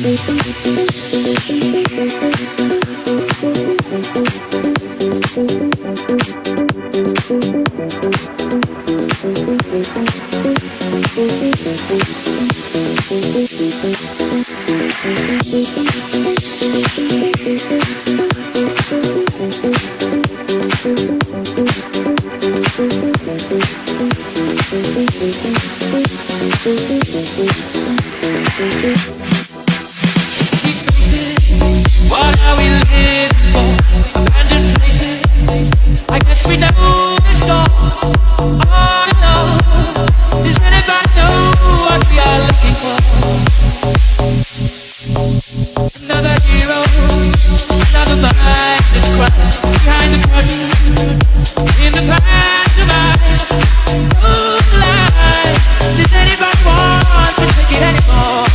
What are we living for? Abandoned places. I guess we know the score. All alone. Does anybody know what we are looking for? Another hero, another mindless cry behind the curtain, in the pantomime. Oh, lie. Does anybody want to take it anymore?